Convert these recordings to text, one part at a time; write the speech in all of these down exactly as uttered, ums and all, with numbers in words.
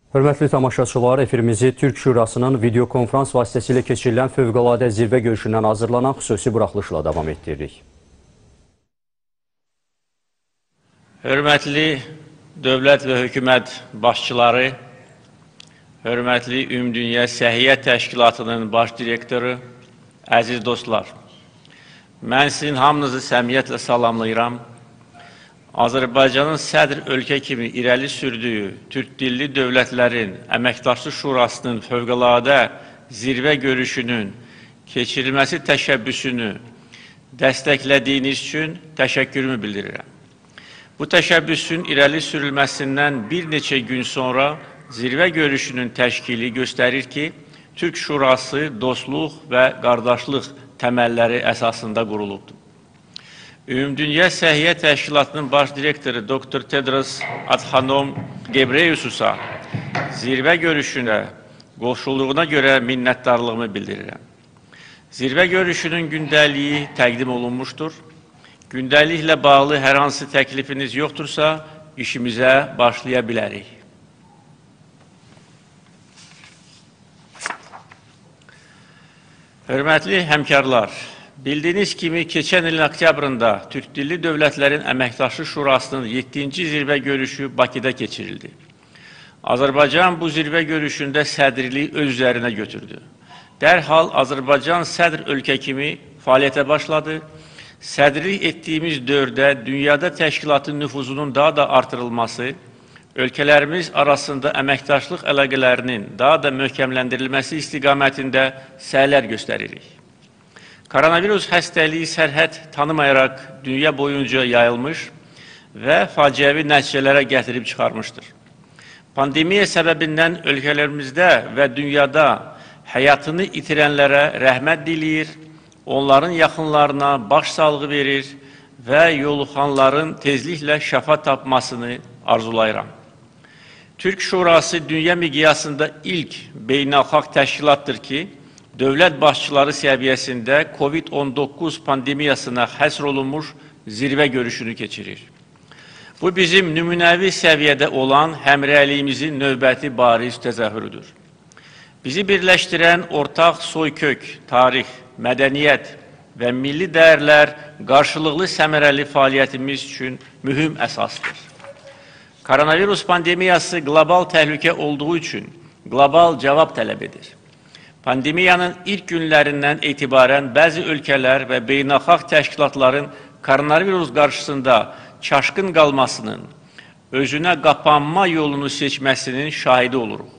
Hörmətli tamaşaçılar, efirimizi Türk Şurasının video konferans vasitəsilə keçirilən fövqəladə zirvə görüşündən hazırlanan xüsusi buraxılışla davam etdiririk. Hörmətli dövlət və hökumət başçıları, hörmətli Ümumdünya Səhiyyə Təşkilatının baş direktoru, əziz dostlar, mən sizin hamınızı səmiyyətlə salamlayıram. Azərbaycanın sədr ölkə kimi irəli sürdüyü Türk dilli dövlətlərin əməkdaşlıq şurasının fövqəladə zirvə görüşünün keçirilməsi təşəbbüsünü dəstəklədiyiniz üçün təşəkkürümü bildirirəm. Bu təşəbbüsün irəli sürülməsindən bir neçə gün sonra zirvə görüşünün təşkili göstərir ki, Türk Şurası dostluq və qardaşlıq təməlləri əsasında qurulubdur. Ümumdünya Səhiyyə Təşkilatının baş direktoru doktor Tedros Adhanom Ghebreyesusa zirvə görüşünə qoşulduğuna görə minnətdarlığımı bildirirəm. Zirvə görüşünün gündəliyi təqdim olunmuşdur. Gündəliklə bağlı hər hansı təklifiniz yoxdursa, işimizə başlaya bilərik. Hörmətli həmkarlar, bildiyiniz kimi, keçən ilin oktyabrında Türk dilli dövlətlərin əməkdaşlıq şurasının yeddinci zirvə görüşü Bakıda keçirildi. Azərbaycan bu zirvə görüşündə sədrliyi öz üzərinə götürdü. Dərhal Azərbaycan sədr ölkə kimi fəaliyyətə başladı. Sədrlik etdiyimiz dövrdə dünyada təşkilatın nüfuzunun daha da artırılması, ölkələrimiz arasında əməkdaşlıq əlaqələrinin daha da möhkəmləndirilməsi istiqamətində səylər göstəririk. Koronavirus xəstəliyi sərhəd tanımayaraq dünya boyunca yayılmış və faciəvi nəticələrə gətirib çıxarmışdır. Pandemiya səbəbindən ölkələrimizdə və dünyada həyatını itirənlərə rəhmət diləyir, onların yaxınlarına baş sağlığı verir və yoluxanların tezliklə şəfa tapmasını arzulayıram. Türk Şurası dünya miqyasında ilk beynəlxalq təşkilatdır ki, dövlət başçıları səviyyəsində COVID on doqquz pandemiyasına həsr olunmuş zirvə görüşünü keçirir. Bu bizim nümunəvi səviyyədə olan həmrəyliyimizin növbəti bariz təzahürüdür. Bizi birləşdirən ortaq soykök, tarix, mədəniyyət və milli dəyərlər qarşılıqlı səmərəli fəaliyyətimiz üçün mühüm əsasdır. Koronavirus pandemiyası qlobal təhlükə olduğu üçün qlobal cavab tələb edir. Pandemiyanın ilk günlərindən etibarən bəzi ölkələr və beynəlxalq təşkilatların koronavirus qarşısında çaşqın qalmasının, özünə qapanma yolunu seçməsinin şahidi oluruq.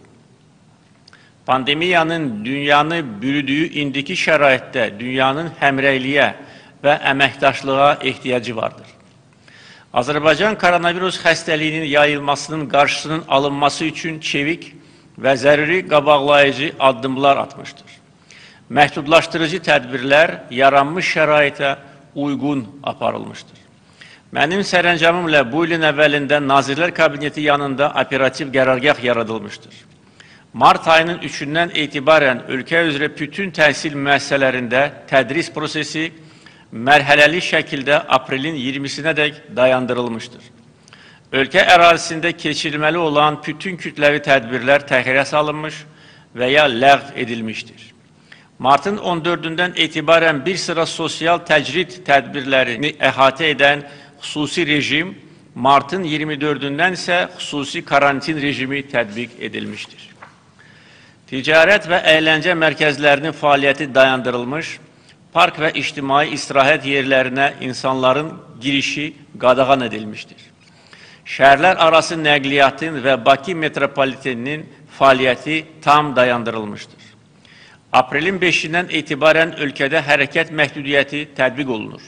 Pandemiyanın dünyanı bürüdüyü indiki şəraitdə dünyanın həmrəyliyə və əməkdaşlığa ehtiyacı vardır. Azərbaycan koronavirus xəstəliyinin yayılmasının qarşısının alınması üçün çevik və zəruri qabaqlayıcı addımlar atmışdır. Məhdudlaşdırıcı tədbirlər yaranmış şəraitə uyğun aparılmışdır. Mənim sərəncamımla bu ilin əvvəlində Nazirlər Kabineti yanında operativ qərargah yaradılmışdır. Mart ayının üçündən etibarən ölkə üzrə bütün təhsil müəssisələrində tədris prosesi mərhələli şəkildə aprelin iyirmisinədək dayandırılmışdır. Ölkə ərazisində keçirilməli olan bütün kütləvi tədbirlər təxirə salınmış və ya ləğv edilmişdir. Martın on dördündən etibarən bir sıra sosial təcrid tədbirlərini əhatə edən xüsusi rejim, Martın iyirmi dördündən isə xüsusi karantin rejimi tətbiq edilmişdir. Ticarət və əyləncə mərkəzlərinin fəaliyyəti dayandırılmış, park və ictimai istirahət yerlərinə insanların girişi qadağan edilmişdir. Şəhərlər arası nəqliyyatın və Bakı metropoliteninin fəaliyyəti tam dayandırılmışdır. Aprelin beşindən etibarən ölkədə hərəkət məhdudiyyəti tətbiq olunur.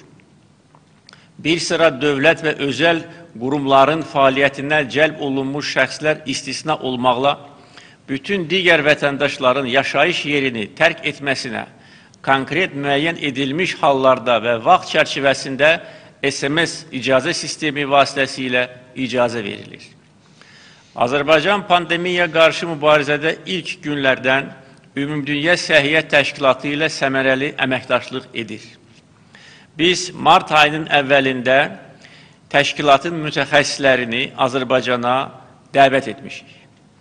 Bir sıra dövlət və özəl qurumların fəaliyyətinə cəlb olunmuş şəxslər istisna olmaqla, bütün digər vətəndaşların yaşayış yerini tərk etməsinə, konkret müəyyən edilmiş hallarda və vaxt çərçivəsində S M S icazə sistemi vasitəsilə icazə verilir. Azərbaycan pandemiya qarşı mübarizədə ilk günlərdən Ümumdünya Səhiyyə Təşkilatı ilə səmərəli əməkdaşlıq edir. Biz mart ayının əvvəlində təşkilatın mütəxəssislərini Azərbaycana dəvət etmişik.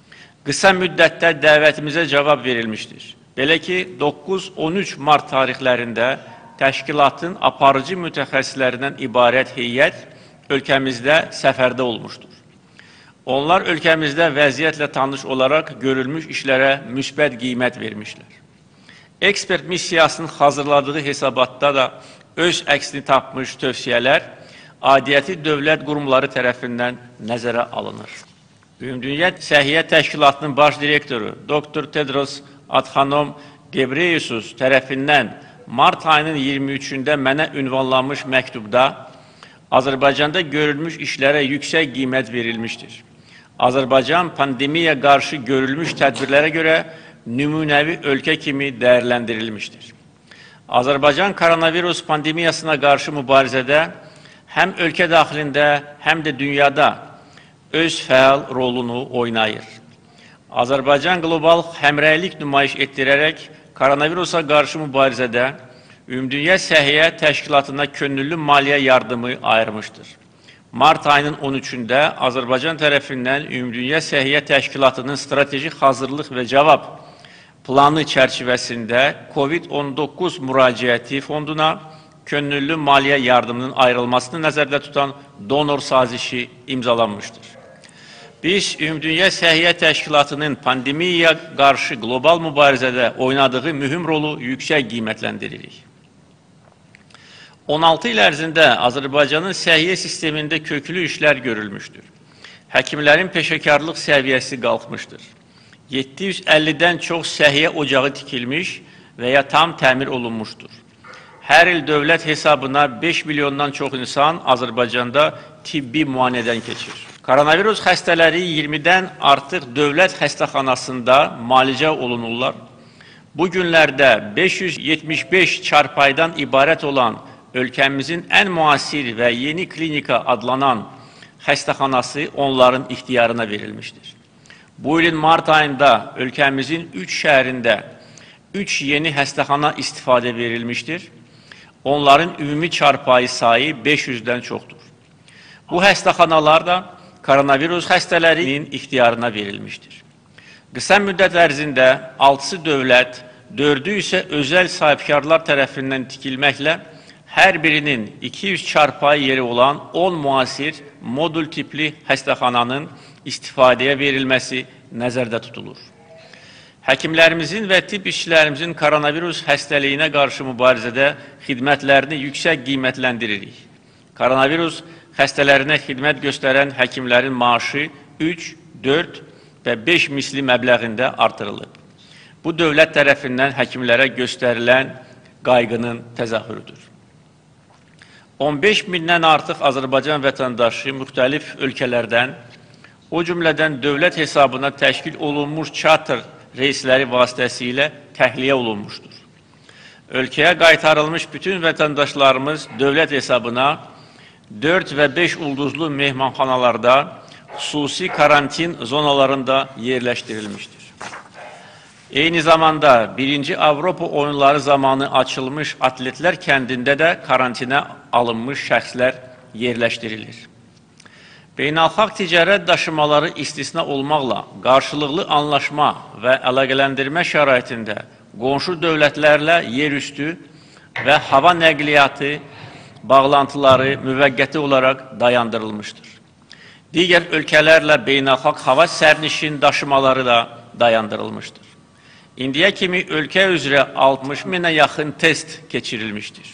Qısa müddətdə dəvətimizə cavab verilmişdir. Belə ki, doqquz on üç mart tarixlərində təşkilatın aparıcı mütəxəssislərindən ibarət heyət ölkəmizdə səfərdə olmuşdur. Onlar ölkəmizdə vəziyyətlə tanış olaraq görülmüş işlərə müsbət qiymət vermişlər. Ekspert missiyasının hazırladığı hesabatda da öz əksini tapmış tövsiyələr aidiyyəti dövlət qurumları tərəfindən nəzərə alınır. Ümumdünya Səhiyyə Təşkilatının baş direktoru doktor Tedros Adhanom Ghebreyesus tərəfindən mart ayının iyirmi üçündə mənə ünvanlanmış məktubda Azərbaycanda görülmüş işlərə yüksək qiymət verilmişdir. Azərbaycan pandemiyaya qarşı görülmüş tədbirlərə görə nümunəvi ölkə kimi dəyərləndirilmişdir. Azərbaycan koronavirus pandemiyasına qarşı mübarizədə həm ölkə daxilində, həm də dünyada öz fəal rolunu oynayır. Azərbaycan qlobal həmrəylik nümayiş etdirərək koronavirusa qarşı mübarizədə Ümumdünya Səhiyyə Təşkilatına könüllü maliyyə yardımı ayırmışdır. Mart ayının on üçündə Azərbaycan tərəfindən Ümumdünya Səhiyyə Təşkilatının strateji hazırlıq və cavab planı çərçivəsində COVID on doqquz müraciəti fonduna könüllü maliyyə yardımının ayrılmasını nəzərdə tutan donor sazişi imzalanmışdır. Biz Ümumdünya Səhiyyə Təşkilatının pandemiyaya qarşı qlobal mübarizədə oynadığı mühüm rolu yüksək qiymətləndiririk. on altı il ərzində Azərbaycanın səhiyyə sistemində köklü işlər görülmüşdür. Həkimlərin peşəkarlıq səviyyəsi qalxmışdır. yeddi yüz əllidən çox səhiyyə ocağı tikilmiş və ya tam təmir olunmuşdur. Hər il dövlət hesabına beş milyondan çox insan Azərbaycanda tibbi müayinədən keçir. Koronavirus xəstələri iyirmidən artıq dövlət xəstəxanasında müalicə olunurlar. Bu günlərdə beş yüz yetmiş beş çarpaydan ibarət olan ölkəmizin ən müasir və yeni klinika adlanan xəstəxanası onların ixtiyarına verilmişdir. Bu ilin mart ayında ölkəmizin üç şəhərində üç yeni xəstəxana istifadə verilmişdir. Onların ümumi çarpayı sayı beş yüzdən çoxdur. Bu xəstəxanalar da koronavirus xəstələrinin ixtiyarına verilmişdir. Qısa müddət ərzində altısı dövlət, dördü isə özəl sahibkarlar tərəfindən tikilməklə hər birinin iki yüz çarpayı yeri olan on müasir modul tipli xəstəxananın istifadəyə verilməsi nəzərdə tutulur. Həkimlərimizin və tibb işçilərimizin koronavirus xəstəliyinə qarşı mübarizədə xidmətlərini yüksək qiymətləndiririk. Koronavirus xəstələrinə xidmət göstərən həkimlərin maaşı üç, dörd və beş misli məbləğində artırılıb. Bu, dövlət tərəfindən həkimlərə göstərilən qayğının təzahürüdür. on beş mindən artıq Azərbaycan vətəndaşı müxtəlif ölkələrdən, o cümlədən dövlət hesabına təşkil olunmuş çarter reysləri vasitəsilə təxliyə olunmuşdur. Ölkəyə qaytarılmış bütün vətəndaşlarımız dövlət hesabına dörd və beş ulduzlu mehmanxanalarda, xüsusi karantin zonalarında yerləşdirilmişdir. Eyni zamanda birinci Avropa oyunları zamanı açılmış atletlər kəndində də karantinə alınmış şəxslər yerləşdirilir. Beynəlxalq ticarət daşımaları istisna olmaqla qarşılıqlı anlaşma və əlaqələndirmə şəraitində qonşu dövlətlərlə yerüstü və hava nəqliyyatı bağlantıları müvəqqəti olaraq dayandırılmışdır. Digər ölkələrlə beynəlxalq hava sərnişin daşımaları da dayandırılmışdır. İndiyə kimi ölkə üzrə altmış minə yaxın test keçirilmişdir.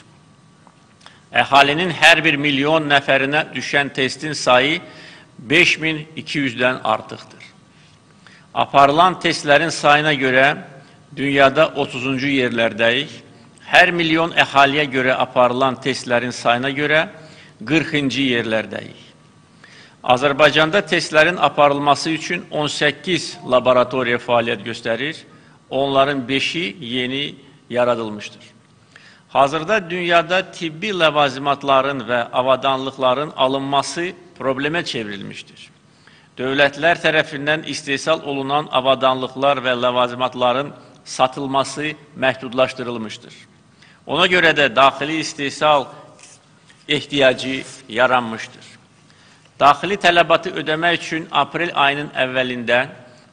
Əhalinin hər bir milyon nəfərinə düşən testin sayı beş min iki yüzdən artıqdır. Aparılan testlərin sayına görə dünyada otuzuncu yerlərdəyik. Hər milyon əhaliyə görə aparılan testlərin sayına görə qırxıncı yerlərdəyik. Azərbaycanda testlərin aparılması üçün on səkkiz laboratoriya fəaliyyət göstərir. Onların beşi yeni yaradılmışdır. Hazırda dünyada tibbi ləvazimatların və avadanlıqların alınması problemə çevrilmişdir. Dövlətlər tərəfindən istehsal olunan avadanlıqlar və ləvazimatların satılması məhdudlaşdırılmışdır. Ona görə də daxili istehsal ehtiyacı yaranmışdır. Daxili tələbatı ödəmək üçün aprel ayının əvvəlində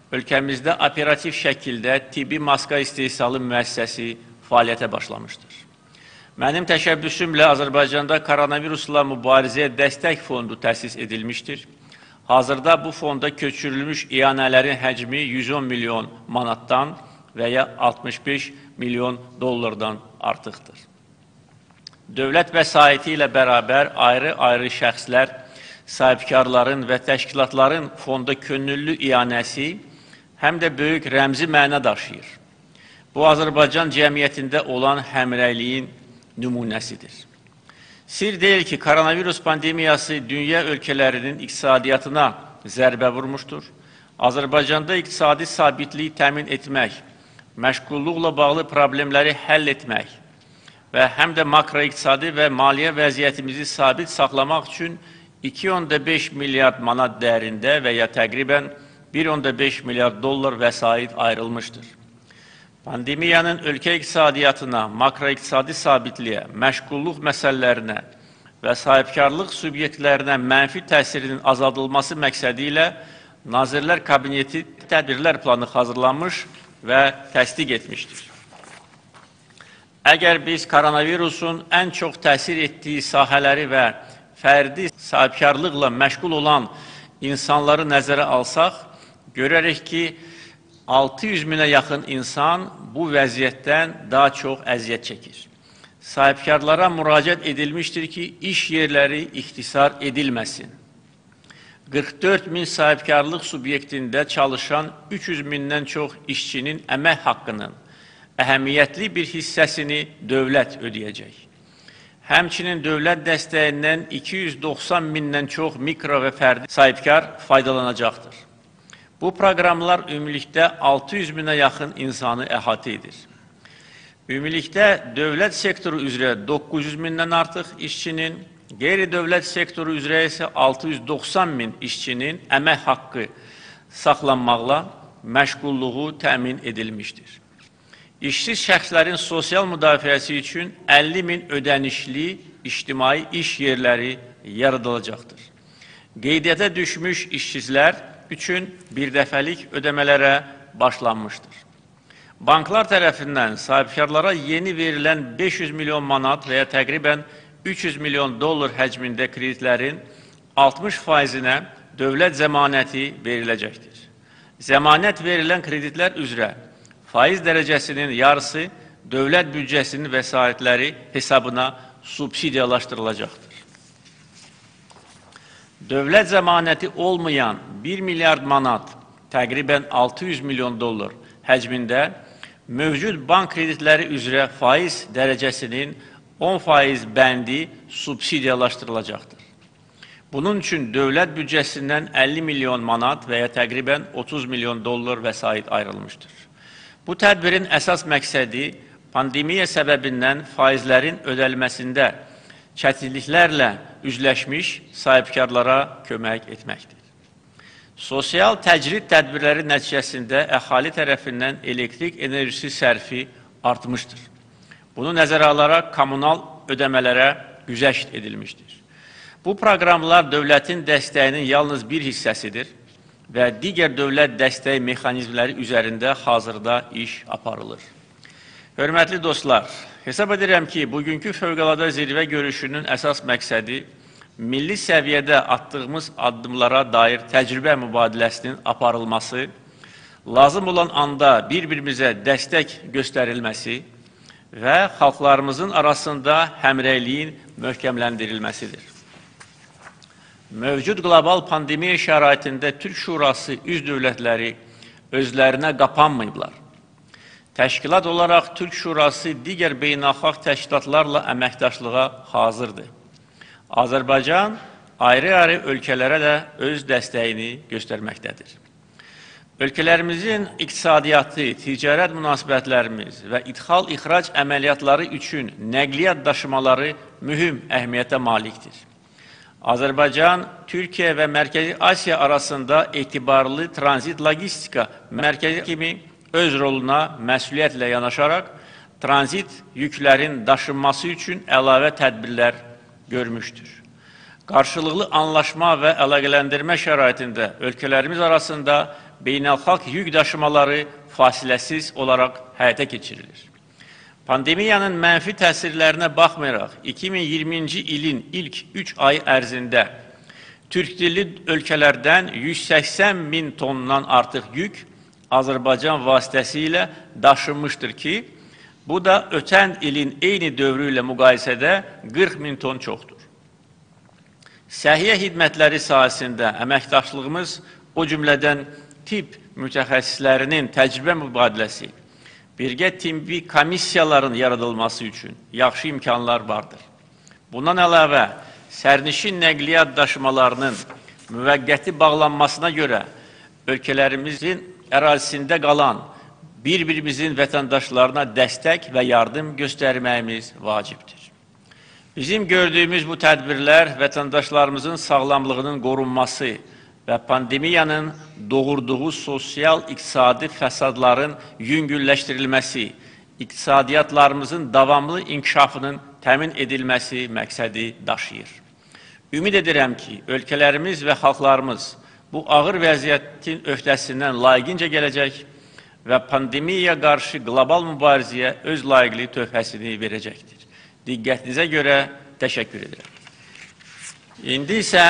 ölkəmizdə operativ şəkildə tibbi maska istehsalı müəssisəsi fəaliyyətə başlamışdır. Mənim təşəbbüsümlə Azərbaycanda koronavirusla mübarizəyə dəstək fondu təsis edilmişdir. Hazırda bu fonda köçürülmüş iyanələrin həcmi yüz on milyon manatdan və ya altmış beş milyon dollardan artıqdır. Dövlət vəsaiti ilə bərabər ayrı-ayrı şəxslər, sahibkarların və təşkilatların fonda könüllü iyanəsi həm də böyük rəmzi məna daşıyır. Bu, Azərbaycan cəmiyyətində olan həmrəyliyin nümunəsidir. Sir deyil ki, koronavirus pandemiyası dünya ölkələrinin iqtisadiyyatına zərbə vurmuşdur. Azərbaycanda iqtisadi sabitliyi təmin etmək, məşğulluqla bağlı problemləri həll etmək və həm də makroiqtisadi və maliyyə vəziyyətimizi sabit saxlamaq üçün iki nöqtə beş milyard manat dəyərində və ya təqribən bir nöqtə beş milyard dollar vəsait ayrılmışdır. Pandemiyanın ölkə iqtisadiyyatına, makroiqtisadi sabitliyə, məşğulluq məsələlərinə və sahibkarlıq subyektlərinə mənfi təsirinin azaldılması məqsədi ilə Nazirlər Kabineti tədbirlər planı hazırlanmış və təsdiq etmişdir. Əgər biz koronavirusun ən çox təsir etdiyi sahələri və fərdi sahibkarlıqla məşğul olan insanları nəzərə alsaq, görərək ki, altı yüz minə yaxın insan bu vəziyyətdən daha çox əziyyət çəkir. Sahibkarlara müraciət edilmişdir ki, iş yerləri ixtisar edilməsin. qırx dörd min sahibkarlıq subyektində çalışan üç yüz mindən çox işçinin əmək haqqının əhəmiyyətli bir hissəsini dövlət ödəyəcək. Həmçinin dövlət dəstəyindən iki yüz doxsan mindən çox mikro və fərdi sahibkar faydalanacaqdır. Bu proqramlar ümumilikdə altı yüz minə yaxın insanı əhatə edir. Ümumilikdə dövlət sektoru üzrə doqquz yüz mindən artıq işçinin, qeyri-dövlət sektoru üzrə isə altı yüz doxsan min işçinin əmək haqqı saxlanmaqla məşğulluğu təmin edilmişdir. İşsiz şəxslərin sosial müdafiəsi üçün əlli min ödənişli ictimai iş yerləri yaradılacaqdır. Qeydiyyata düşmüş işsizlər üçün bir dəfəlik ödəmələrə başlanmışdır. Banklar tərəfindən sahibkarlara yeni verilən beş yüz milyon manat və ya təqribən üç yüz milyon dollar həcmində kreditlərin altmış faizinə dövlət zəmanəti veriləcəkdir. Zəmanət verilən kreditlər üzrə faiz dərəcəsinin yarısı dövlət büdcəsinin vəsaitləri hesabına subsidiyalaşdırılacaqdır. Dövlət zəmanəti olmayan bir milyard manat, təqribən altı yüz milyon dollar həcmində mövcud bank kreditləri üzrə faiz dərəcəsinin on faiz bəndi subsidiyalaşdırılacaqdır. Bunun üçün dövlət büdcəsindən əlli milyon manat və ya təqribən otuz milyon dollar vəsait ayrılmışdır. Bu tədbirin əsas məqsədi pandemiya səbəbindən faizlərin ödəlməsində çətinliklərlə üzləşmiş sahibkarlara kömək etməkdir. Sosial təcrid tədbirləri nəticəsində əhali tərəfindən elektrik enerjisi sərfi artmışdır. Bunu nəzərə alaraq kommunal ödəmələrə güzəşt edilmişdir. Bu proqramlar dövlətin dəstəyinin yalnız bir hissəsidir və digər dövlət dəstəyi mexanizmləri üzərində hazırda iş aparılır. Hörmətli dostlar, hesab edirəm ki, bugünkü fövqəladə zirvə görüşünün əsas məqsədi milli səviyyədə atdığımız addımlara dair təcrübə mübadiləsinin aparılması, lazım olan anda bir-birimizə dəstək göstərilməsi və xalqlarımızın arasında həmrəyliyin möhkəmləndirilməsidir. Mövcud qlobal pandemiya şəraitində Türk Şurası üzv dövlətləri özlərinə qapanmayıblar. Təşkilat olaraq Türk Şurası digər beynəlxalq təşkilatlarla əməkdaşlığa hazırdır. Azərbaycan ayrı-ayrı ölkələrə də öz dəstəyini göstərməkdədir. Ölkələrimizin iqtisadiyyatı, ticarət münasibətlərimiz və ithal-ixrac əməliyyatları üçün nəqliyyat daşımaları mühüm əhəmiyyətə malikdir. Azərbaycan, Türkiyə və Mərkəzi Asiya arasında etibarlı tranzit logistika mərkəzi kimi öz roluna məsuliyyətlə yanaşaraq tranzit yüklərin daşınması üçün əlavə tədbirlər görmüşdür. Qarşılıqlı anlaşma və əlaqələndirmə şəraitində ölkələrimiz arasında beynəlxalq yük daşımaları fasiləsiz olaraq həyata keçirilir. Pandemiyanın mənfi təsirlərinə baxmayaraq, iki min iyirminci ilin ilk üç ay ərzində Türk dilli ölkələrdən yüz səksən min tondan artıq yük Azərbaycan vasitəsilə daşınmışdır ki, bu da ötən ilin eyni dövrü ilə müqayisədə qırx min ton çoxdur. Səhiyyə xidmətləri sahəsində əməkdaşlığımız, o cümlədən tibb mütəxəssislərinin təcrübə mübadiləsi, birgə tibbi komissiyaların yaradılması üçün yaxşı imkanlar vardır. Bundan əlavə, sərnişin nəqliyyat daşımalarının müvəqqəti bağlanmasına görə ölkələrimizin ərazisində qalan bir-birimizin vətəndaşlarına dəstək və yardım göstərməyimiz vacibdir. Bizim gördüyümüz bu tədbirlər vətəndaşlarımızın sağlamlığının qorunması və pandemiyanın doğurduğu sosial-iqtisadi fəsadların yüngülləşdirilməsi, iqtisadiyyatlarımızın davamlı inkişafının təmin edilməsi məqsədi daşıyır. Ümid edirəm ki, ölkələrimiz və xalqlarımız bu ağır vəziyyətin öhdəsindən layiqincə gələcək və pandemiyaya qarşı qlobal mübarizəyə öz layiqli töhfəsini verəcəkdir. Diqqətinizə görə təşəkkür edirəm. İndi isə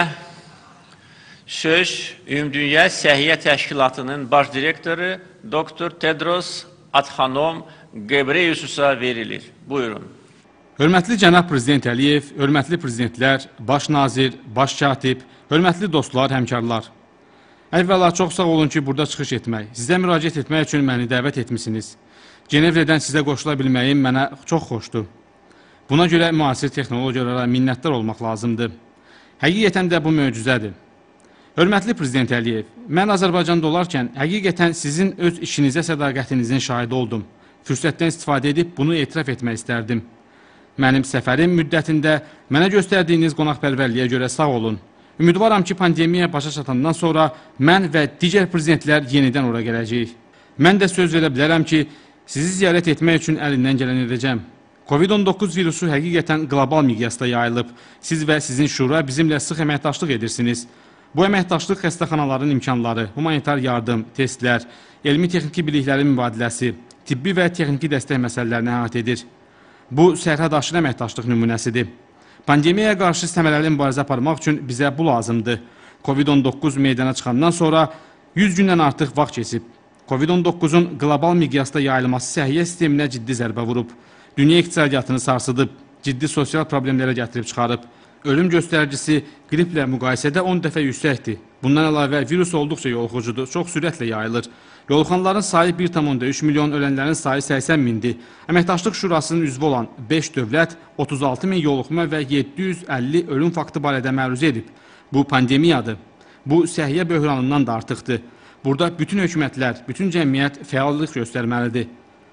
söz Ümumdünya Səhiyyə Təşkilatının baş direktoru doktor Tedros Adhanom Ghebreyesusa verilir. Buyurun. Hörmətli cənab Prezident Əliyev, hörmətli prezidentlər, baş nazir, baş katib, hörmətli dostlar, həmkarlar. Əvvəla çox sağ olun ki, burada çıxış etmək, sizə müraciət etmək üçün məni dəvət etmişsiniz. Cenevrədən sizə qoşula bilməyim mənə çox xoşdur. Buna görə müasir texnologiyalara minnətdar olmaq lazımdır. Həqiqətən də bu möcüzədir. Hörmətli Prezident Əliyev, mən Azərbaycanda olarkən həqiqətən sizin öz işinizə sədaqətinizin şahidi oldum. Fürsətdən istifadə edib bunu etiraf etmək istərdim. Mənim səfərim müddətində mənə göstərdiyiniz qonaqpərvərliyə görə sağ olun. Ümidvaram ki, pandemiya başa çatandan sonra mən və digər prezidentlər yenidən ora gələcəyik. Mən də söz verə bilərəm ki, sizi ziyarət etmək üçün əlindən gələn edəcəm. Covid on doqquz virusu həqiqətən qlobal miqyasda yayılıb. Siz və sizin şura bizimlə sıx əməkdaşlıq edirsiniz. Bu əməkdaşlıq xəstəxanaların imkanları, humanitar yardım, testlər, elmi-texniki biliklərin mübadiləsi, tibbi və texniki dəstək məsələlərini əhatə edir. Bu, sərhəd aşırı əməkdaşlıq nümunəsidir. Pandemiyaya qarşı səmərəli mübarizə aparmaq üçün bizə bu lazımdır. Covid on doqquz meydana çıxandan sonra yüz gündən artıq vaxt keçib. Covid on doqquzun qlobal miqyasda yayılması səhiyyə sisteminə ciddi zərbə vurub. Dünya iqtisadiyyatını sarsıdıb, ciddi sosial problemlərə gətirib çıxarıb. Ölüm göstəricisi qriplə müqayisədə on dəfə yüksəkdir. Bundan əlavə virus olduqca yoluxucudur, çox sürətlə yayılır. Yoluxanların sayı bir tam üç milyon, ölənlərin sayı səksən mindir. Əməkdaşlıq Şurasının üzvü olan beş dövlət otuz altı min yoluxma və yeddi yüz əlli ölüm faktı barədə məruzə edib. Bu pandemiyadır. Bu səhiyyə böhranından da artıqdır. Burada bütün hökumətlər, bütün cəmiyyət fəallıq göstərməlidir.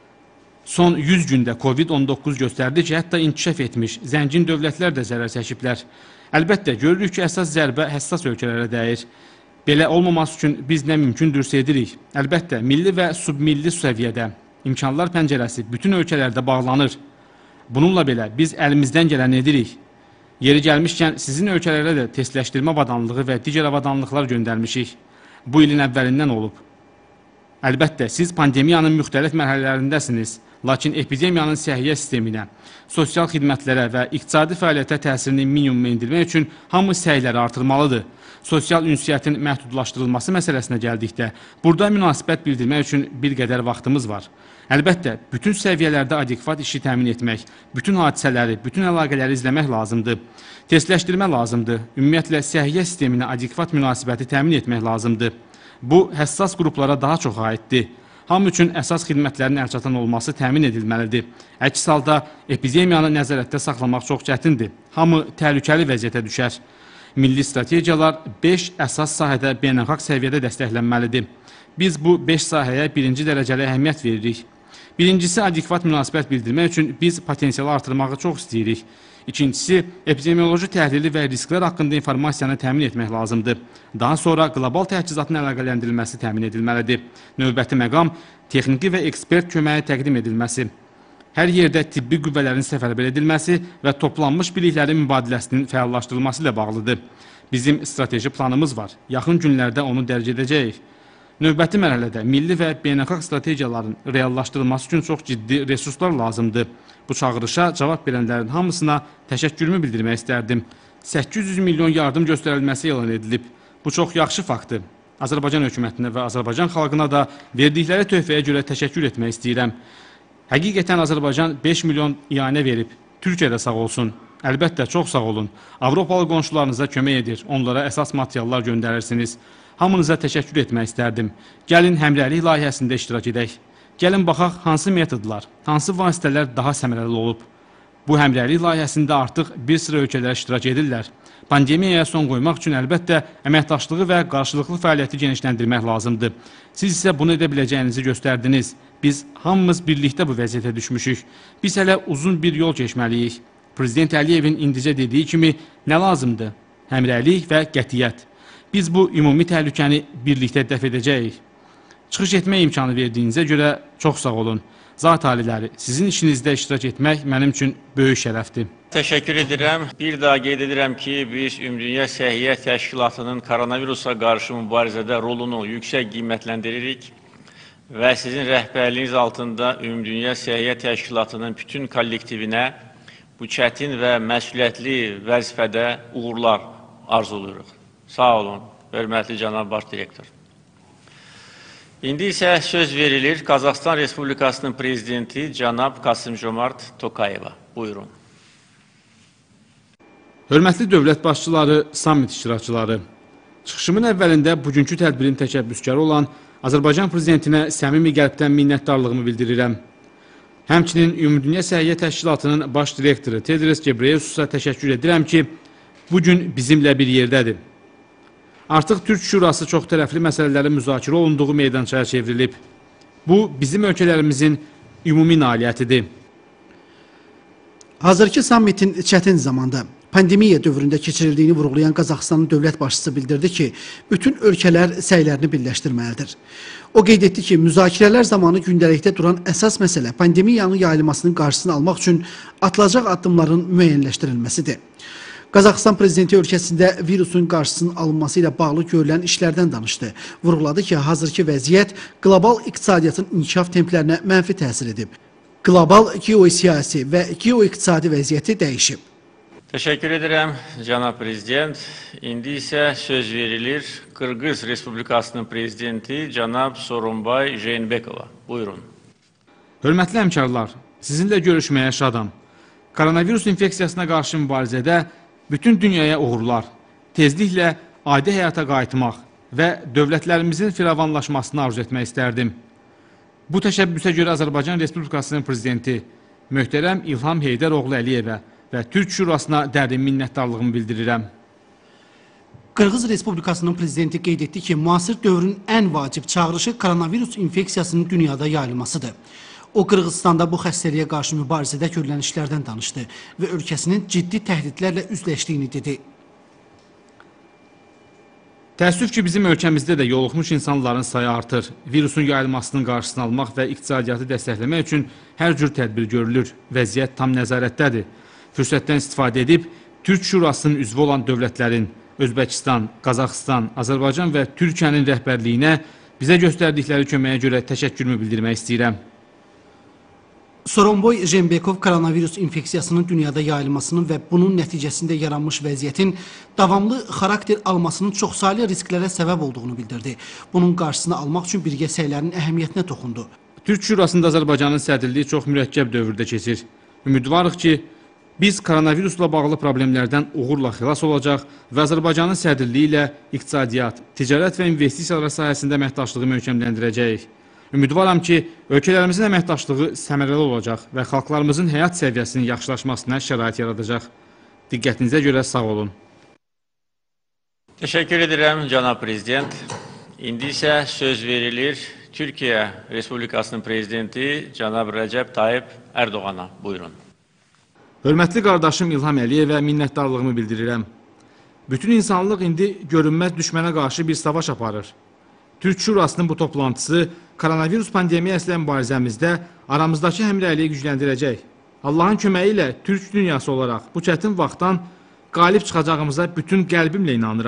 Son yüz gündə Covid on doqquz göstərdi ki, hətta inkişaf etmiş, zəngin dövlətlər də zərər çəkiblər. Əlbəttə, görürük ki, əsas zərbə həssas ölkələrə dəyir. Belə olmaması üçün biz nə mümkündürsə edirik. Əlbəttə, milli və submilli səviyyədə imkanlar pəncərəsi bütün ölkələrdə bağlanır. Bununla belə biz əlimizdən gələni edirik. Yeri gəlmişkən sizin ölkələrə də testləşdirmə avadanlığı və digər avadanlıqlar göndərmişik. Bu ilin əvvəlindən olub. Əlbəttə, siz pandemiyanın müxtəlif mərhələlərindəsiniz. Lakin epidemiyanın səhiyyə sisteminə, sosial xidmətlərə və iqtisadi fəaliyyətə təsirini minimuma endirmək üçün hamı səyləri artırmalıdır. Sosial ünsiyyətin məhdudlaşdırılması məsələsinə gəldikdə, burada münasibət bildirmək üçün bir qədər vaxtımız var. Əlbəttə, bütün səviyyələrdə adekvat işi təmin etmək, bütün hadisələri, bütün əlaqələri izləmək lazımdır. Testləşdirmə lazımdır. Ümumiyyətlə, səhiyyə sisteminə adekvat münasibəti təmin etmək lazımdır. Bu, həssas qruplara daha çox aiddir. Hamı üçün əsas xidmətlərin əlçatan olması təmin edilməlidir. Əks halda epidemiyanı nəzarətdə saxlamaq çox çətindir. Hamı təhlükəli vəziyyətə düşər. Milli strategiyalar beş əsas sahədə beynəlxalq səviyyədə dəstəklənməlidir. Biz bu beş sahəyə birinci dərəcəli əhəmiyyət veririk. Birincisi, adekvat münasibət bildirmək üçün biz potensialı artırmağı çox istəyirik. İkincisi, epidemioloji təhlili və risklər haqqında informasiyanı təmin etmək lazımdır. Daha sonra qlobal təchizatın əlaqələndirilməsi təmin edilməlidir. Növbəti məqam, texniki və ekspert köməyi təqdim edilməsi. Hər yerdə tibbi qüvvələrin səfərbər edilməsi və toplanmış biliklərin mübadiləsinin fəallaşdırılması ilə bağlıdır. Bizim strateji planımız var. Yaxın günlərdə onu dərc edəcəyik. Növbəti mərhələdə milli və beynəlxalq strategiyaların reallaşdırılması üçün çox ciddi resurslar lazımdır. Bu çağırışa cavab verənlərin hamısına təşəkkürümü bildirmək istərdim. səkkiz yüz milyon yardım göstərilməsi elan edilib. Bu çox yaxşı faktdır. Azərbaycan hökumətinə və Azərbaycan xalqına da verdikləri töhfəyə görə təşəkkür etmək istəyirəm. Həqiqətən Azərbaycan beş milyon ianə verib. Türkiyə də sağ olsun. Əlbəttə, çox sağ olun. Avropalı qonşularınıza kömək edir. Onlara əsas materiallar göndərirsiniz. Hamınıza təşəkkür etmək istərdim. Gəlin həmrəylik layihəsində iştirak edək. Gəlin baxaq hansı metodlar, hansı vasitələr daha səmərəli olub. Bu həmrəylik layihəsində artıq bir sıra ölkələr iştirak edirlər. Pandemiyaya son qoymaq üçün əlbəttə əməkdaşlığı və qarşılıqlı fəaliyyəti genişləndirmək lazımdır. Siz isə bunu edə biləcəyinizi göstərdiniz. Biz hamımız birlikdə bu vəziyyətə düşmüşük. Biz hələ uzun bir yol keçməliyik. Prezident Əliyevin indicə dediyi kimi nə lazımdır? Həmrəylik və qətiyyət. Biz bu ümumi təhlükəni birlikdə dəf edəcəyik. Çıxış etmə imkanı verdiyinizə görə çox sağ olun. Zat aliləri, sizin işinizdə iştirak etmək mənim üçün böyük şərəfdir. Təşəkkür edirəm. Bir daha qeyd edirəm ki, biz Ümumdünya Səhiyyə Təşkilatının koronavirusa qarşı mübarizədə rolunu yüksək qiymətləndiririk və sizin rəhbərliyiniz altında Ümumdünya Səhiyyə Təşkilatının bütün kollektivinə bu çətin və məsuliyyətli vəzifədə uğurlar arzuluyoruz. Sağ olun, hörmətli cənab baş direktor. İndi isə söz verilir Qazaxıstan Respublikasının prezidenti cənab Kasım-Jomart Tokayeva. Buyurun. Hörmətli dövlət başçıları, sammit iştirakçıları. Çıxışımın əvvəlində bugünkü tədbirin təşəbbüskarı olan Azərbaycan prezidentinə səmimi qəlbdən minnətdarlığımı bildirirəm. Həmçinin Ümumdünya Səhiyyə Təşkilatının baş direktoru Tedros Ghebreyesusa təşəkkür edirəm ki, bugün bizimlə bir yerdədir. Artıq Türk Şurası çox tərəfli məsələlərin müzakirə olunduğu meydançaya çevrilib. Bu, bizim ölkələrimizin ümumi nailiyyətidir. Hazırki sammitin çətin zamanda pandemiya dövründə keçirildiyini vurğulayan Qazaxıstanın dövlət başçısı bildirdi ki, bütün ölkələr səylərini birləşdirməlidir. O qeyd etdi ki, müzakirələr zamanı gündəlikdə duran əsas məsələ pandemiyanın yayılmasının qarşısını almaq üçün atılacaq addımların müəyyənləşdirilməsidir. Qazaxıstan prezidenti ölkəsində virusun qarşısının alınması ilə bağlı görülən işlərdən danışdı. Vurğuladı ki, hazırki vəziyyət qlobal iqtisadiyyatın inkişaf templərinə mənfi təsir edib. Qlobal geosiyasi və geoiqtisadi vəziyyəti dəyişib. Təşəkkür edirəm, cənab prezident. İndi isə söz verilir Qırğız Respublikasının prezidenti cənab Soronbay Jeenbekova. Buyurun. Hörmətli həmkarlar, sizinlə görüşməyə şadam. Koronavirus infeksiyasına qarşı mübarizədə bütün dünyaya uğurlar, tezliklə adi həyata qayıtmaq və dövlətlərimizin firavanlaşmasını arzu etmək istərdim. Bu təşəbbüsə görə Azərbaycan Respublikasının prezidenti möhtərəm İlham Heydəroğlu Əliyevə və Türk Şurasına dərin minnətdarlığımı bildirirəm. Qırğız Respublikasının prezidenti qeyd etdi ki, müasir dövrün ən vacib çağırışı koronavirus infeksiyasının dünyada yayılmasıdır. O, Qırğızstanda bu xəstəliyə qarşı mübarizədə görülən işlərdən danışdı və ölkəsinin ciddi təhdidlərlə üzləşdiyini dedi. Təəssüf ki, bizim ölkəmizdə də yoluxmuş insanların sayı artır. Virusun yayılmasının qarşısını almaq və iqtisadiyyatı dəstəkləmək üçün hər cür tədbir görülür. Vəziyyət tam nəzarətdədir. Fürsətdən istifadə edib, Türk Şurasının üzvü olan dövlətlərin, Özbəkistan, Qazaxıstan, Azərbaycan və Türkiyənin rəhbərliyinə bizə göstərdikləri köməyə görə təşəkkürümü bildirmək istəyirəm. Soronbay Jeenbekov koronavirus infeksiyasının dünyada yayılmasının və bunun nəticəsində yaranmış vəziyyətin davamlı xarakter almasının çoxsaylı risklərə səbəb olduğunu bildirdi. Bunun qarşısını almaq üçün birgə səylərin əhəmiyyətinə toxundu. Türk Şurasında Azərbaycanın sədrliyi çox mürəkkəb dövrdə keçir. Ümidvarıq ki, biz koronavirusla bağlı problemlərdən uğurla xilas olacaq və Azərbaycanın sədrliyi ilə iqtisadiyyat, ticarət və investisiyalar sahəsində əməkdaşlığı möhkəmləndirəcəyik. Ümidvaram ki, ölkələrimizin əməkdaşlığı səmərəli olacaq və xalqlarımızın həyat səviyyəsinin yaxşılaşmasına şərait yaradacaq. Diqqətinizə görə sağ olun. Təşəkkür edirəm, cənab prezident. İndi isə söz verilir Türkiyə Respublikasının prezidenti cənab Rəcəb Tayyip Ərdoğana. Buyurun. Hörmətli qardaşım İlham Əliyevə minnətdarlığımı bildirirəm. Bütün insanlıq indi görünməz düşmənə qarşı bir savaş aparır. Türk Şurasının bu toplantısı koronavirus pandemiyası ilə mübarizəmizdə aramızdakı həmrəyliyi gücləndirəcək. Allahın köməyi ilə Türk dünyası olaraq bu çətin vaxtdan qalib çıxacağımıza bütün qəlbimlə inanıram.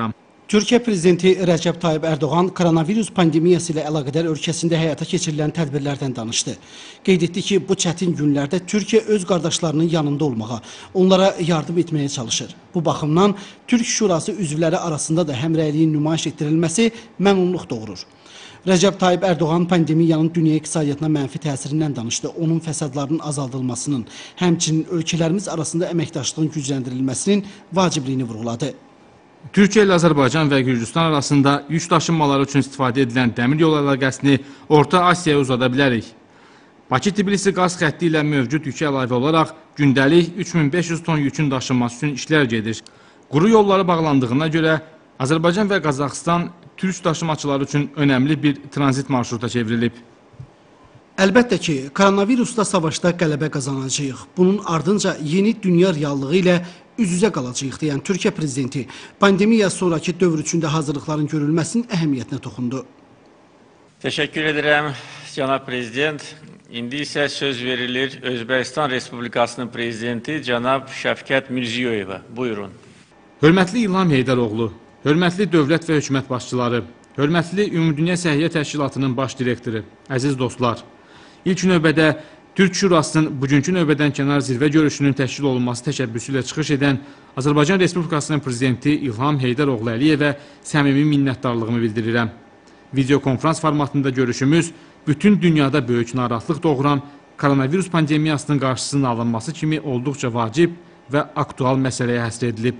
Türkiyə prezidenti Rəcəb Tayyib Ərdoğan koronavirus pandemiyası ilə əlaqədar ölkəsində həyata keçirilən tədbirlərdən danışdı. Qeyd etdi ki, bu çətin günlərdə Türkiyə öz qardaşlarının yanında olmağa, onlara yardım etməyə çalışır. Bu baxımdan Türk Şurası üzvləri arasında da həmrəyliyin nümayiş etdirilməsi məmnunluq doğurur. Rəcəb Tayyib Ərdoğan pandemiyanın dünya iqtisadiyyatına mənfi təsirindən danışdı. Onun fəsadlarının azaldılmasının, həmçinin ölkələrimiz arasında əməkdaşlığın gücləndirilməsinin vacibliyini vurğuladı. Türkiyə ilə Azərbaycan və Gürcüstan arasında yük daşınmaları üçün istifadə edilən dəmir yolu əlaqəsini Orta Asiyaya uzada bilərik. Bakı-Tbilisi qaz xətti ilə mövcud yükə əlavə olaraq gündəlik üç min beş yüz ton yükün daşınması üçün işlər gedir. Quru yolları bağlandığına görə Azərbaycan və Qazaxıstan türk daşımaçıları üçün önəmli bir tranzit marşruta çevrilib. Əlbəttə ki, koronavirusla savaşda qələbə qazanacağıq. Bunun ardınca yeni dünya reallığı ilə üz-üzə qalacağıq deyən Türkiyə prezidenti pandemiya sonraki dövr üçündə hazırlıqların görülməsinin əhəmiyyətinə toxundu. Təşəkkür edirəm, cənab prezident. İndi isə söz verilir Özbəkistan Respublikasının prezidenti cənab Şəfqət Mirziyoyeva. Buyurun. Hörmətli İlham Heydəroğlu, hörmətli dövlət və hökumət başçıları, hörmətli Ümumdünya Səhiyyə Təşkilatının baş direktoru, əziz dostlar. İlk növbədə Türk Şurasının bugünkü növbədən kənar zirvə görüşünün təşkil olunması təşəbbüsü ilə çıxış edən Azərbaycan Respublikasının prezidenti İlham Heydəroğlu Əliyevə səmimi minnətdarlığımı bildirirəm. Video konferans formatında görüşümüz bütün dünyada böyük narahatlıq doğuran koronavirus pandemiyasının qarşısının alınması kimi olduqca vacib və aktual məsələyə həsr edilib.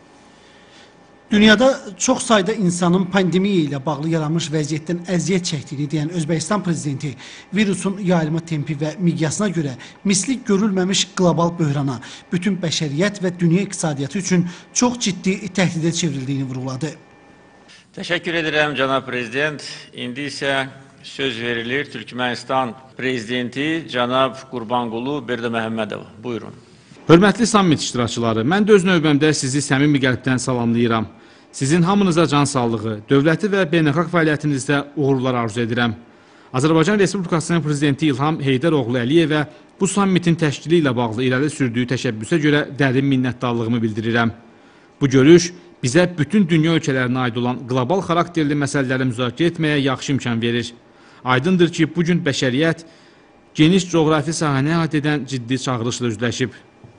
Dünyada çox sayda insanın pandemiya ilə bağlı yaranmış vəziyyətdən əziyyət çəkdiyini deyən Özbəkistan prezidenti virusun yayılma tempi və miqyasına görə misli görülməmiş qlobal böhrana, bütün bəşəriyyət və dünya iqtisadiyyatı üçün çox ciddi təhdidə çevrildiyini vurğuladı. Təşəkkür edirəm, cənab prezident. İndi isə söz verilir Türkmənistan prezidenti cənab Qurbanqulu Berdiməhəmmədov. Buyurun. Hörmətli sammit iştirakçıları, mən də öz növbəmdə sizi səmimi qəlbdən salamlayıram. Sizin hamınıza can sağlığı, dövləti və beynəlxalq fəaliyyətinizdə uğurlar arzu edirəm. Azərbaycan Respublikasının prezidenti İlham Heydəroğlu Əliyevə bu sammitin təşkili ilə bağlı irəli sürdüyü təşəbbüsə görə dərin minnətdarlığımı bildirirəm. Bu görüş bizə bütün dünya ölkələrinə aid olan qlobal xarakterli məsələləri müzakirə etməyə yaxşı imkan verir. Aydındır ki, bugün bəşəriyyət geniş coğrafi sahəni əhatə edən ciddi çağırışla üzləşib.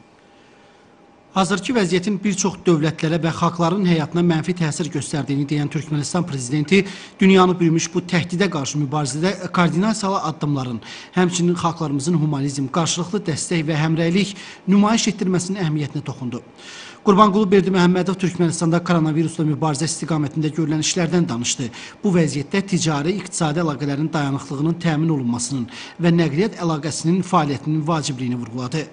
Hazırki vəziyyətin bir çox dövlətlərə və xalqların həyatına mənfi təsir göstərdiyini deyən Türkmənistan prezidenti dünyanı bürümüş bu təhdidə qarşı mübarizədə koordinasiyalı addımların, həmçinin xalqlarımızın humanizm, qarşılıqlı dəstək və həmrəylik nümayiş etdirməsinin əhəmiyyətinə toxundu. Qurbanqulu Berdiməhəmmədov Türkmənistanda koronavirusla mübarizə istiqamətində görülən işlərdən danışdı. Bu vəziyyətdə ticari, iqtisadi əlaqələrin dayanıqlığının təmin olunmasının və nəqliyyat əlaqəsinin fəaliyyətinin vacibliyini vurğuladı.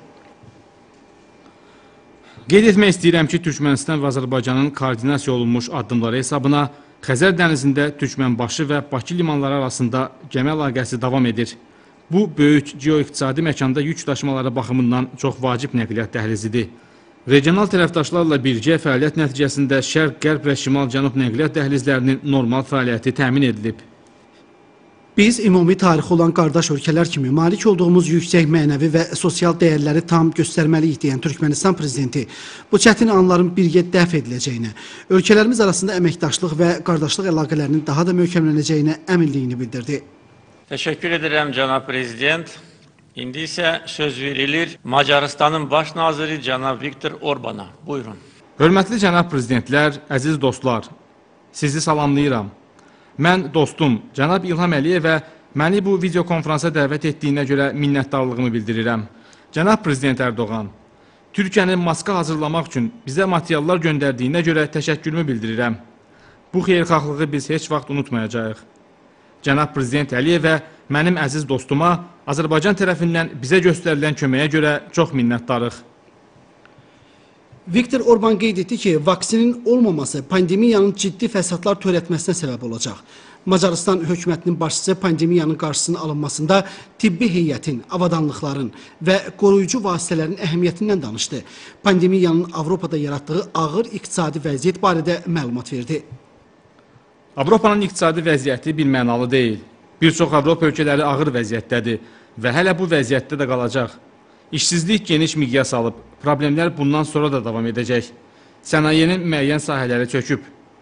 Qeyd etmək istəyirəm ki, Türkmənistan və Azərbaycanın koordinasiya olunmuş addımları hesabına Xəzər dənizində Türkmənbaşı və Bakı limanları arasında gəmi əlaqəsi davam edir. Bu, böyük geoiqtisadi məkanda yük daşımaları baxımından çox vacib nəqliyyat dəhlizidir. Regional tərəfdaşlarla birgə fəaliyyət nəticəsində Şərq, Qərb və Şimal-Cənub nəqliyyat dəhlizlərinin normal fəaliyyəti təmin edilib. Biz ümumi tarixi olan qardaş ölkələr kimi malik olduğumuz yüksək mənəvi və sosial dəyərləri tam göstərməliyik deyən Türkmənistan prezidenti bu çətin anların birgə dəf ediləcəyinə, ölkələrimiz arasında əməkdaşlıq və qardaşlıq əlaqələrinin daha da möhkəmlənəcəyinə əminliyini bildirdi. Təşəkkür edirəm, cənab prezident. İndi isə söz verilir Macarıstanın baş naziri cənab Viktor Orbana. Buyurun. Hörmətli cənab prezidentlər, əziz dostlar, sizi salamlayıram. Mən dostum, cənab İlham Əliyevə məni bu video konferansa dəvət etdiyinə görə minnətdarlığımı bildirirəm. Cənab prezident Ərdoğan, Türkiyənin maska hazırlamaq üçün bizə materiallar göndərdiyinə görə təşəkkürümü bildirirəm. Bu xeyirxahlığı biz heç vaxt unutmayacağıq. Cənab prezident Əliyevə, mənim əziz dostuma Azərbaycan tərəfindən bizə göstərilən köməyə görə çox minnətdarıq. Viktor Orban qeyd etdi ki, vaksinin olmaması pandemiyanın ciddi fəsadlar törətməsinə səbəb olacaq. Macarıstan hökumətinin başçısı pandemiyanın qarşısının alınmasında tibbi heyətin, avadanlıqların və qoruyucu vasitələrin əhəmiyyətindən danışdı. Pandemiyanın Avropada yaratdığı ağır iqtisadi vəziyyət barədə məlumat verdi. Avropanın iqtisadi vəziyyəti bilmənalı deyil. Bir çox Avropa ölkələri ağır vəziyyətdədir və hələ bu vəziyyətdə də qalacaq. İşsizlik geniş miqyas alıb, problemlər bundan sonra da davam edəcək. Sənayenin müəyyən sahələri çöküb.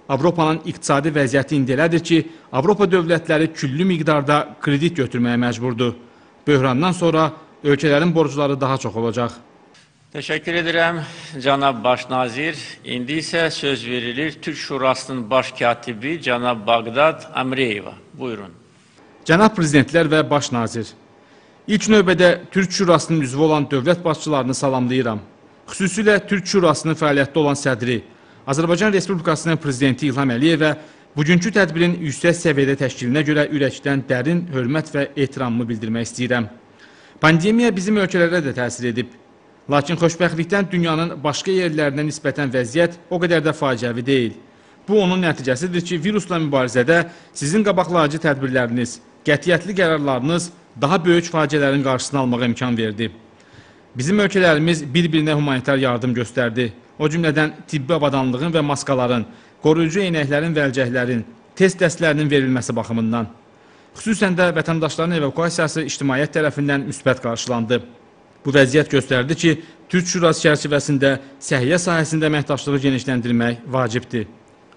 Avropanın iqtisadi vəziyyəti indi elədir ki, Avropa dövlətləri küllü miqdarda kredit götürməyə məcburdur. Böhrandan sonra ölkələrin borcları daha çox olacaq. Teşekkür ederim Cənab Baş Nazir. İndi ise söz verilir Türk Şurasının baş katibi Cənab Bağdad Amreyeva. Buyurun. Cənab Prezidentlər və Baş Nazir, ilk növbədə Türk Şurasının üzvü olan dövlət başçılarını salamlayıram. Xüsusilə Türk Şurasının fəaliyyətdə olan sədri, Azərbaycan Respublikasının Prezidenti İlham Əliyevə bugünkü tədbirin yüksək səviyyədə təşkilinə görə ürəkdən dərin hörmət və ehtiramımı bildirmək istəyirəm. Pandemiya bizim ölkələrə də təsir edib. Lakin xoşbəxtlikdən dünyanın başqa yerlərinə nisbətən vəziyyət o qədər də faciəvi deyil. Bu onun nəticəsidir ki, virusla mübarizədə sizin qabaqlayıcı tədbirləriniz, qətiyyətli qərarlarınız daha böyük faciələrin qarşısını almağa imkan verdi. Bizim ölkələrimiz bir-birinə humanitar yardım göstərdi. O cümlədən tibbi avadanlığın və maskaların, qoruyucu eynəklərin və əlcəklərin, test dəstlərinin verilməsi baxımından. Xüsusən də vətəndaşların evakuasiyası ictimaiyyət tərəfindən müsbət qarşılandı. Bu vəziyyət göstərdi ki, Türk Şurası çərçivəsində səhiyyə sahəsində əməkdaşlığı genişləndirmək vacibdir.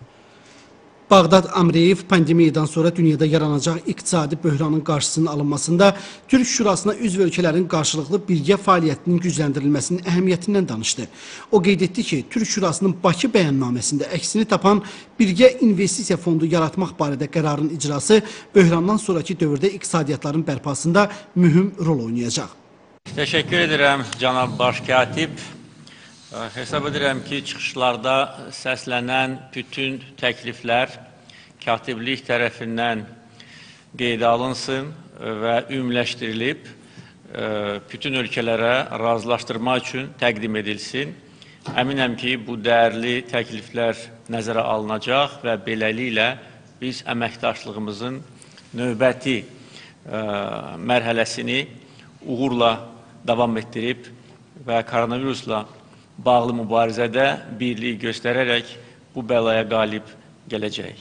Bağdad Amreyev pandemiyadan sonra dünyada yaranacaq iqtisadi böhranın qarşısının alınmasında Türk Şurasına üzv ölkələrin qarşılıqlı birgə fəaliyyətinin gücləndirilməsinin əhəmiyyətindən danışdı. O qeyd etdi ki, Türk Şurasının Bakı bəyannaməsində əksini tapan birgə investisiya fondu yaratmaq barədə qərarın icrası böhrandan sonraki dövrdə iqtisadiyyatların bərpasında mühüm rol oynayacaq. Teşekkür ederim Cənab Baş Katib. Hesab edirəm ki, çıxışlarda səslənən bütün təkliflər katiblik tərəfindən qeydə alınsın və ümumləşdirilib bütün ölkələrə razılaşdırma üçün təqdim edilsin. Əminəm ki, bu dəyərli təkliflər nəzərə alınacaq və beləliklə biz əməkdaşlığımızın növbəti mərhələsini uğurla davam etdirib və koronavirusla bağlı mübarizədə birliyi göstərərək bu bəlaya qalib gələcək.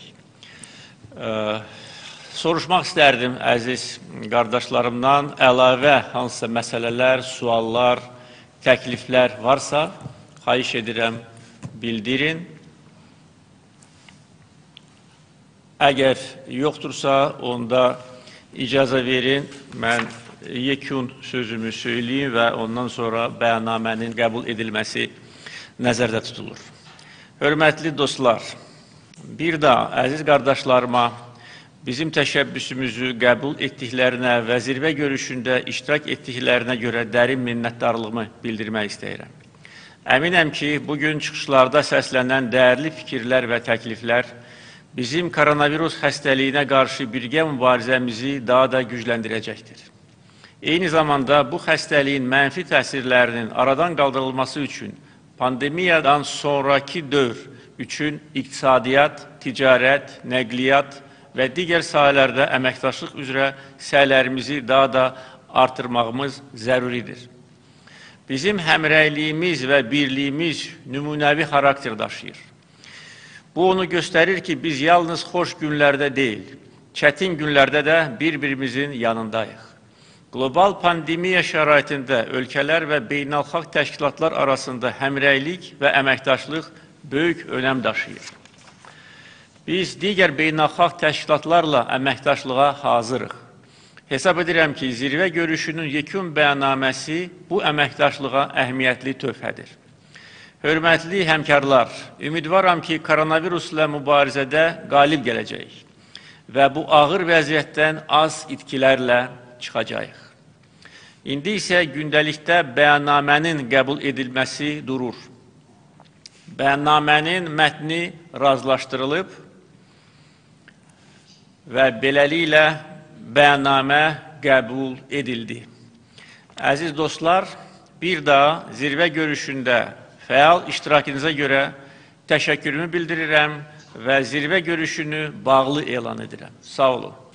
Ee, soruşmaq istərdim əziz qardaşlarımdan, əlavə hansısa məsələlər, suallar, təkliflər varsa, xahiş edirəm, bildirin. Əgər yoxdursa, onda icazə verin, mən yekun sözümü söyleyeyim və ondan sonra bəyannamənin qəbul edilməsi nəzərdə tutulur. Hörmətli dostlar, bir daha əziz qardaşlarıma bizim təşəbbüsümüzü qəbul etdiklərinə və zirvə görüşündə iştirak etdiklərinə görə dərin minnətdarlığımı bildirmək istəyirəm. Əminəm ki, bugün çıxışlarda səslənən dəyərli fikirlər və təkliflər bizim koronavirus xəstəliyinə qarşı birgə mübarizəmizi daha da gücləndirəcəkdir. Eyni zamanda bu xəstəliyin mənfi təsirlərinin aradan qaldırılması üçün pandemiyadan sonraki dövr üçün iqtisadiyyat, ticarət, nəqliyyat və digər sahələrdə əməkdaşlıq üzrə səylərimizi daha da artırmağımız zəruridir. Bizim həmrəyliyimiz və birliyimiz nümunəvi xarakter daşıyır. Bu onu göstərir ki, biz yalnız xoş günlərdə deyil, çətin günlərdə də bir-birimizin yanındayıq. Qlobal pandemiya şəraitində ölkələr və beynəlxalq təşkilatlar arasında həmrəylik və əməkdaşlıq böyük önəm daşıyır. Biz digər beynəlxalq təşkilatlarla əməkdaşlığa hazırıq. Hesab edirəm ki, zirvə görüşünün yekun bəyannaməsi bu əməkdaşlığa əhəmiyyətli töhfədir. Hörmətli həmkarlar, ümidvaram ki, koronavirusla mübarizədə qalib gələcəyik və bu ağır vəziyyətdən az itkilərlə çıxacağıq. İndi isə gündəlikdə bəyannamənin qəbul edilməsi durur. Bəyannamənin mətni razılaşdırılıb və beləliklə bəyannamə qəbul edildi. Əziz dostlar, bir daha zirvə görüşündə fəal iştirakınıza görə təşəkkürümü bildirirəm və zirvə görüşünü bağlı elan edirəm. Sağ olun.